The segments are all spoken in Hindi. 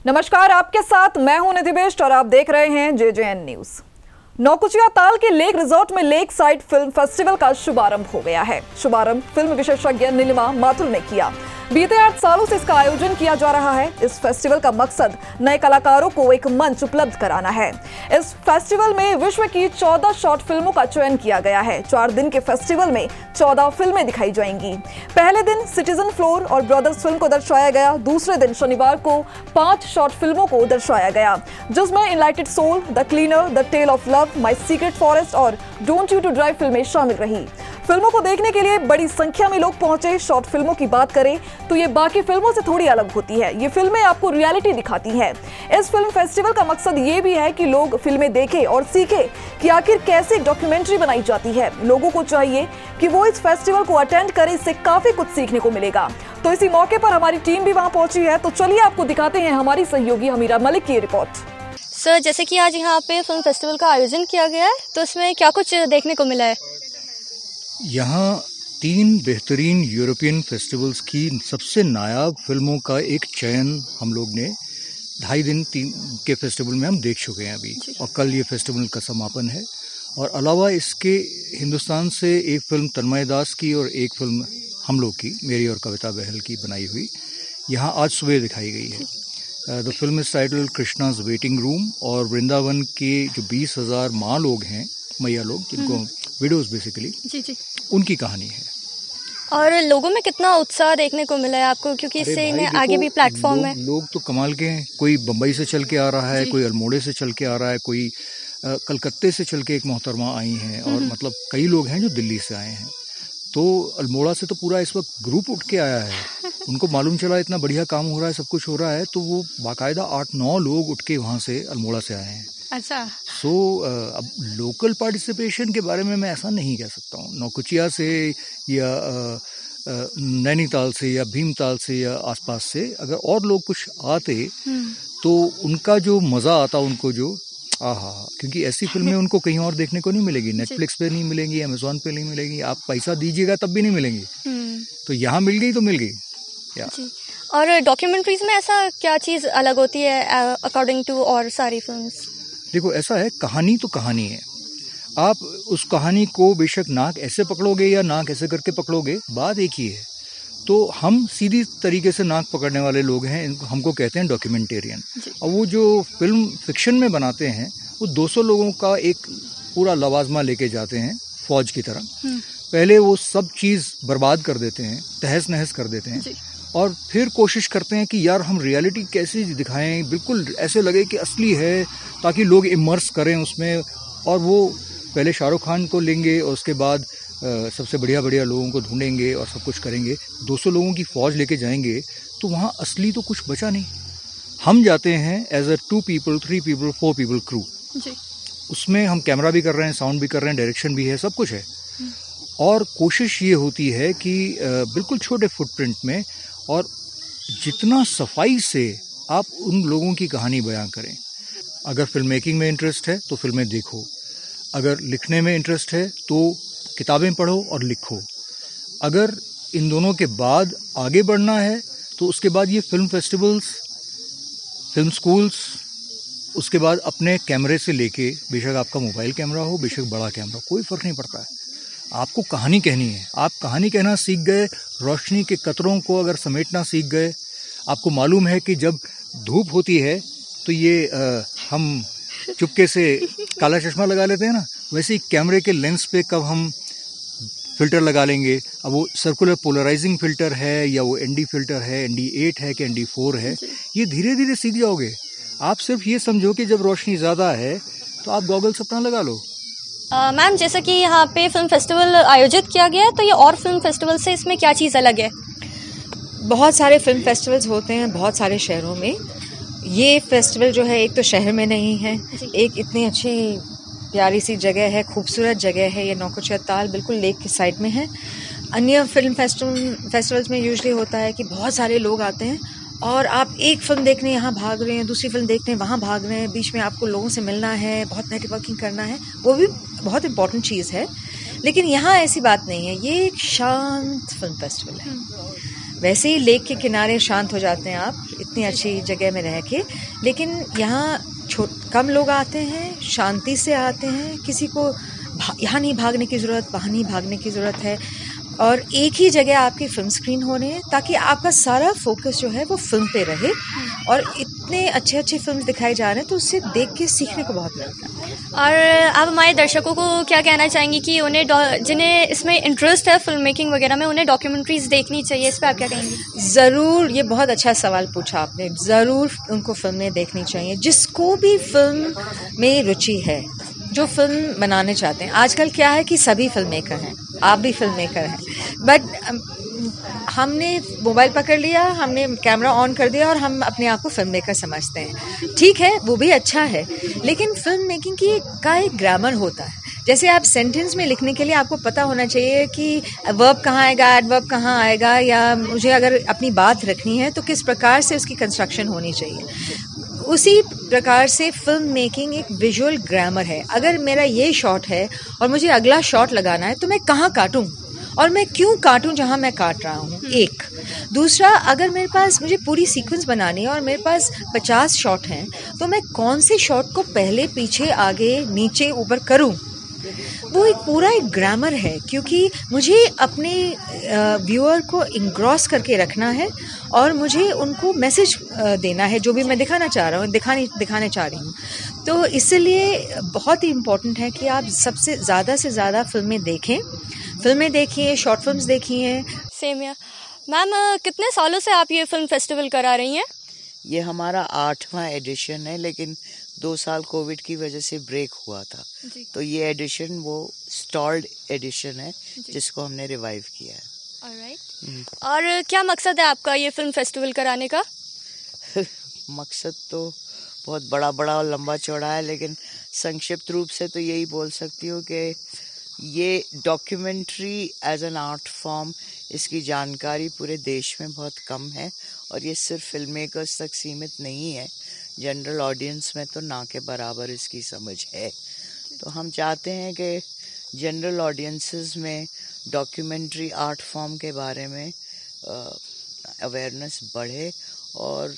नमस्कार, आपके साथ मैं हूं निधि बेस्ट और आप देख रहे हैं JJN न्यूज। नौकुचिया ताल के लेक रिजॉर्ट में लेक साइड फिल्म फेस्टिवल का शुभारंभ हो गया है। शुभारंभ फिल्म विशेषज्ञ नीलिमा माथुर ने किया। बीते 8 सालों से इसका आयोजन किया जा रहा है। इस फेस्टिवल का मकसद नए कलाकारों को एक मंच उपलब्ध कराना है। इस फेस्टिवल में विश्व की 14 शॉर्ट फिल्मों का चयन किया गया है। 4 दिन के फेस्टिवल में 14 फिल्में दिखाई जाएंगी। पहले दिन सिटीजन फ्लोर और ब्रदर्स फिल्म को दर्शाया गया। दूसरे दिन शनिवार को 5 शॉर्ट फिल्मों को दर्शाया गया, जिसमें enlightened soul, the cleaner, the tale of love, my secret forest और डोंट यू टू ड्राइव फिल्में शामिल रही। फिल्मों को देखने के लिए बड़ी संख्या में लोग पहुंचे। शॉर्ट फिल्मों की बात करें तो ये बाकी फिल्मों से थोड़ी अलग होती है। ये फिल्में आपको रियलिटी दिखाती हैं। इस फिल्म फेस्टिवल का मकसद ये भी है कि लोग फिल्में देखें और सीखें कि आखिर कैसे डॉक्यूमेंट्री बनाई जाती है। लोगों को चाहिए कि वो इस फेस्टिवल को अटेंड करें, इससे काफी कुछ सीखने को मिलेगा। तो इसी मौके पर हमारी टीम भी वहां पहुंची है। तो चलिए आपको दिखाते हैं हमारी सहयोगी हमीरा मलिक की रिपोर्ट। सर, जैसे कि आज यहाँ पे फिल्म फेस्टिवल का आयोजन किया गया है, तो इसमें क्या कुछ देखने को मिला है? यहाँ 3 बेहतरीन यूरोपियन फेस्टिवल्स की सबसे नायाब फिल्मों का एक चयन हम लोग ने 2.5 दिन 3 के फेस्टिवल में हम देख चुके हैं अभी, और कल ये फेस्टिवल का समापन है। और अलावा इसके हिंदुस्तान से एक फिल्म तन्मय दास की और एक फिल्म हम लोग की, मेरी और कविता बहल की बनाई हुई, यहाँ आज सुबह दिखाई गई है। The film is titled Krishna's waiting room, और वृंदावन के जो 20,000 माँ लोग हैं, मैया लोग, जिनको विडोज बेसिकली, जी, उनकी कहानी है। और लोगों में कितना उत्साह देखने को मिला है आपको, क्योंकि इससे में आगे भी प्लेटफॉर्म है। लोग तो कमाल के हैं। कोई बम्बई से चल के आ रहा है, कोई अल्मोड़े से चल के आ रहा है, कोई कलकत्ते से चल के एक मोहतरमा आई हैं, और मतलब कई लोग हैं जो दिल्ली से आए हैं। तो अल्मोड़ा से तो पूरा इस वक्त ग्रुप उठ के आया है। उनको मालूम चला इतना बढ़िया काम हो रहा है, सब कुछ हो रहा है, तो वो बाकायदा 8-9 लोग उठ के वहाँ से अल्मोड़ा से आए हैं। अच्छा। अब लोकल पार्टिसिपेशन के बारे में मैं ऐसा नहीं कह सकता हूँ। नौकुचिया से या नैनीताल से या भीमताल से या आसपास से अगर और लोग कुछ आते तो उनका जो मज़ा आता उनको, जो क्योंकि ऐसी फिल्में उनको कहीं और देखने को नहीं मिलेगी। नेटफ्लिक्स पे नहीं मिलेंगी, अमेजोन पे नहीं मिलेंगी, आप पैसा दीजिएगा तब भी नहीं मिलेंगी। तो यहाँ मिल गई तो मिल गई। और डॉक्यूमेंट्रीज में ऐसा क्या चीज़ अलग होती है अकॉर्डिंग टू और सारी फिल्म्स? देखो, ऐसा है, कहानी तो कहानी है। आप उस कहानी को बेशक नाक ऐसे पकड़ोगे या नाक ऐसे करके पकड़ोगे, बात एक ही है। तो हम सीधी तरीके से नाक पकड़ने वाले लोग हैं, हमको कहते हैं डॉक्यूमेंटेरियन। और वो जो फिल्म फिक्शन में बनाते हैं, वो 200 लोगों का एक पूरा लवाजमा लेके जाते हैं फौज की तरह। पहले वो सब चीज़ बर्बाद कर देते हैं, तहस नहस कर देते हैं, और फिर कोशिश करते हैं कि यार हम रियलिटी कैसे दिखाएं, बिल्कुल ऐसे लगे कि असली है, ताकि लोग इमर्स करें उसमें। और वो पहले शाहरुख खान को लेंगे और उसके बाद सबसे बढ़िया लोगों को ढूंढेंगे और सब कुछ करेंगे। 200 लोगों की फौज लेके जाएंगे तो वहाँ असली तो कुछ बचा नहीं। हम जाते हैं as a 2 people, 3 people, 4 people crew. उसमें हम कैमरा भी कर रहे हैं, साउंड भी कर रहे हैं, डायरेक्शन भी है, सब कुछ है। और कोशिश ये होती है कि बिल्कुल छोटे फुटप्रिंट में और जितना सफाई से आप उन लोगों की कहानी बयां करें। अगर फिल्म मेकिंग में इंटरेस्ट है तो फिल्में देखो, अगर लिखने में इंटरेस्ट है तो किताबें पढ़ो और लिखो। अगर इन दोनों के बाद आगे बढ़ना है तो उसके बाद ये फिल्म फेस्टिवल्स, फिल्म स्कूल्स, उसके बाद अपने कैमरे से लेके, बेशक आपका मोबाइल कैमरा हो, बेशक बड़ा कैमरा, कोई फ़र्क नहीं पड़ता है, आपको कहानी कहनी है। आप कहानी कहना सीख गए, रोशनी के कतरों को अगर समेटना सीख गए। आपको मालूम है कि जब धूप होती है तो ये हम चुपके से काला चश्मा लगा लेते हैं ना, वैसे ही कैमरे के लेंस पे कब हम फ़िल्टर लगा लेंगे। अब वो सर्कुलर पोलराइजिंग फ़िल्टर है या वो ND फ़िल्टर है, ND8 है कि ND4 है, ये धीरे धीरे सीख जाओगे। आप सिर्फ ये समझो कि जब रोशनी ज़्यादा है तो आप गॉगल्स अपना लगा लो। मैम, जैसा कि यहाँ पे फिल्म फेस्टिवल आयोजित किया गया है, तो ये और फिल्म फेस्टिवल से इसमें क्या चीज़ अलग है? बहुत सारे फिल्म फेस्टिवल्स होते हैं बहुत सारे शहरों में। ये फेस्टिवल जो है, एक तो शहर में नहीं है, एक इतनी अच्छी प्यारी सी जगह है, खूबसूरत जगह है। ये नौकुचिया ताल बिल्कुल लेक की साइड में है। अन्य फिल्म फेस्टिवल्स में यूजुअली होता है कि बहुत सारे लोग आते हैं और आप एक फिल्म देखने यहाँ भाग रहे हैं, दूसरी फिल्म देखने वहाँ भाग रहे हैं, बीच में आपको लोगों से मिलना है, बहुत नेटवर्किंग करना है, वो भी बहुत इम्पॉर्टेंट चीज़ है। लेकिन यहाँ ऐसी बात नहीं है, ये एक शांत फिल्म फेस्टिवल है। वैसे ही लेक के किनारे शांत हो जाते हैं आप इतनी अच्छी जगह में रह के, लेकिन यहाँ कम लोग आते हैं, शांति से आते हैं, किसी को यहाँ नहीं भागने की ज़रूरत, वहाँ नहीं भागने की ज़रूरत है, और एक ही जगह आपकी फिल्म स्क्रीन हो रही है ताकि आपका सारा फोकस जो है वो फिल्म पे रहे। और इतने अच्छे अच्छे फिल्म दिखाए जा रहे हैं तो उससे देख के सीखने को बहुत मिलता है। और आप हमारे दर्शकों को क्या कहना चाहेंगी कि उन्हें जिन्हें इसमें इंटरेस्ट है फिल्म मेकिंग वगैरह में, उन्हें डॉक्यूमेंट्रीज देखनी चाहिए, इस पर आप क्या कहेंगी? ज़रूर, ये बहुत अच्छा सवाल पूछा आपने। ज़रूर उनको फिल्में देखनी चाहिए, जिसको भी फिल्म में रुचि है, जो फिल्म बनाने चाहते हैं। आजकल क्या है कि सभी फिल्म मेकर हैं, आप भी फिल्म मेकर हैं, बट हमने मोबाइल पकड़ लिया, हमने कैमरा ऑन कर दिया और हम अपने आप को फिल्म मेकर समझते हैं। ठीक है, वो भी अच्छा है, लेकिन फिल्म मेकिंग का एक ग्रामर होता है। जैसे आप सेंटेंस में लिखने के लिए आपको पता होना चाहिए कि वर्ब कहाँ आएगा, एडवर्ब कहाँ आएगा, या मुझे अगर अपनी बात रखनी है तो किस प्रकार से उसकी कंस्ट्रक्शन होनी चाहिए। उसी प्रकार से फिल्म मेकिंग एक विजुअल ग्रामर है। अगर मेरा ये शॉट है और मुझे अगला शॉट लगाना है तो मैं कहाँ काटूं और मैं क्यों काटूं जहां मैं काट रहा हूं, एक। दूसरा, अगर मेरे पास मुझे पूरी सीक्वेंस बनानी है और मेरे पास 50 शॉट हैं तो मैं कौन से शॉट को पहले, पीछे, आगे, नीचे, ऊपर करूं, वो एक पूरा एक ग्रामर है, क्योंकि मुझे अपने व्यूअर को इंग्रॉस करके रखना है और मुझे उनको मैसेज देना है जो भी मैं दिखाना चाह रहा हूँ, दिखाने चाह रही हूँ। तो इसलिए बहुत ही इम्पोर्टेंट है कि आप सबसे ज़्यादा से ज़्यादा फिल्में देखिए, शॉर्ट फिल्म्स देखिए। सेम यार। मैम, कितने सालों से आप ये फिल्म फेस्टिवल करा रही हैं? ये हमारा 8वां एडिशन है, लेकिन 2 साल कोविड की वजह से ब्रेक हुआ था, तो ये एडिशन वो स्टॉल्ड एडिशन है जिसको हमने रिवाइव किया है। ऑलराइट। और क्या मकसद है आपका ये फिल्म फेस्टिवल कराने का? मकसद तो बहुत बड़ा और लंबा चौड़ा है, लेकिन संक्षिप्त रूप से तो यही बोल सकती हूँ कि ये documentary as an art form, इसकी जानकारी पूरे देश में बहुत कम है, और ये सिर्फ फिल्म मेकर्स तक सीमित नहीं है, जनरल ऑडियंस में तो ना के बराबर इसकी समझ है। तो हम चाहते हैं कि जनरल ऑडियंसेस में डॉक्यूमेंट्री आर्ट फॉर्म के बारे में अवेयरनेस बढ़े और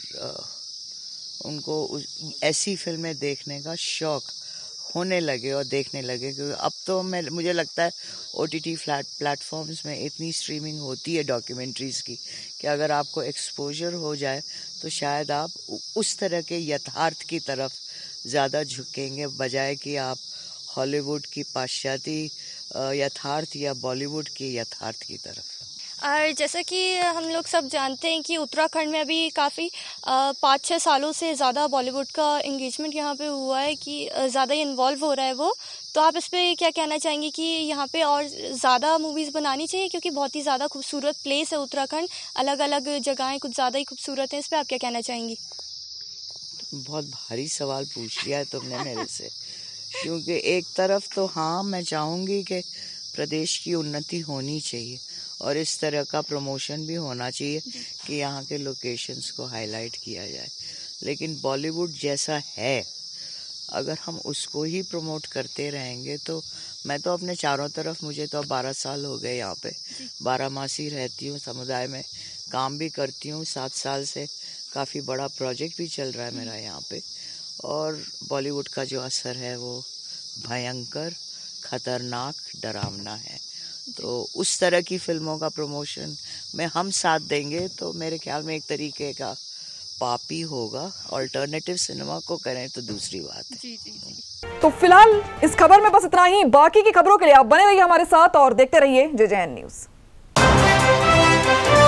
उनको ऐसी फिल्में देखने का शौक होने लगे और देखने लगे, क्योंकि अब तो मुझे लगता है OTT प्लेटफॉर्म्स में इतनी स्ट्रीमिंग होती है डॉक्यूमेंट्रीज़ की कि अगर आपको एक्सपोजर हो जाए तो शायद आप उस तरह के यथार्थ की तरफ ज़्यादा झुकेंगे, बजाय कि आप हॉलीवुड की पाश्चात्य यथार्थ या बॉलीवुड की यथार्थ की तरफ। और जैसा कि हम लोग सब जानते हैं कि उत्तराखंड में अभी काफ़ी 5-6 सालों से ज़्यादा बॉलीवुड का एंगेजमेंट यहाँ पे हुआ है, कि ज़्यादा ही इन्वॉल्व हो रहा है वो। तो आप इस पे क्या कहना चाहेंगे कि यहाँ पे और ज़्यादा मूवीज़ बनानी चाहिए, क्योंकि बहुत ही ज़्यादा खूबसूरत प्लेस है उत्तराखंड, अलग अलग जगहें कुछ ज़्यादा ही खूबसूरत हैं, इस पर आप क्या कहना चाहेंगी? बहुत भारी सवाल पूछ लिया है तुमने मेरे से, क्योंकि एक तरफ तो हाँ, मैं चाहूँगी कि प्रदेश की उन्नति होनी चाहिए और इस तरह का प्रमोशन भी होना चाहिए कि यहाँ के लोकेशंस को हाईलाइट किया जाए, लेकिन बॉलीवुड जैसा है अगर हम उसको ही प्रमोट करते रहेंगे तो मैं तो अपने चारों तरफ, मुझे तो अब 12 साल हो गए यहाँ पे, 12 मासी रहती हूँ, समुदाय में काम भी करती हूँ, 7 साल से काफ़ी बड़ा प्रोजेक्ट भी चल रहा है मेरा यहाँ पे, और बॉलीवुड का जो असर है वो भयंकर, खतरनाक, डरावना है। तो उस तरह की फिल्मों का प्रमोशन में हम साथ देंगे तो मेरे ख्याल में एक तरीके का पाप ही होगा, ऑल्टरनेटिव सिनेमा को करें तो दूसरी बात है। जी। तो फिलहाल इस खबर में बस इतना ही। बाकी की खबरों के लिए आप बने रहिए हमारे साथ और देखते रहिए JJN न्यूज़।